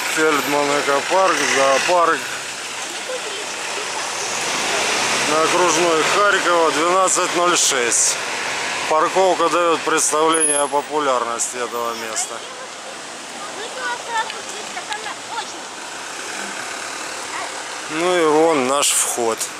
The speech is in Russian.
Фельдман экопарк, зоопарк. На окружной Харькова 12:06. Парковка дает представление о популярности этого места. Ну и вон наш вход.